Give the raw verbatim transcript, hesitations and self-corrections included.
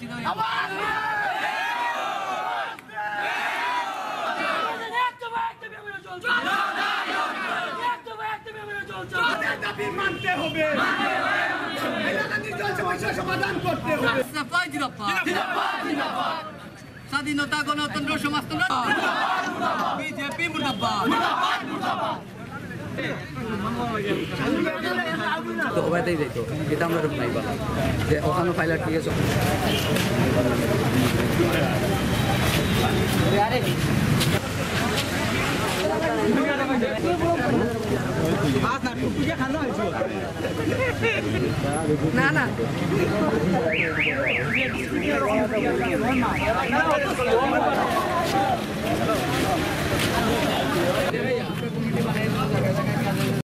মানতে হবে সমাধান করতে হবে স্বাধীনতা গণতন্ত্র সমাজতন্ত্র বিজেপি মুর্দাবাদ তো ওবাইতেই যাইতো এটা আমরা রূপ নাইবা যে ওখানে ফাইলার ঠিক আছে না না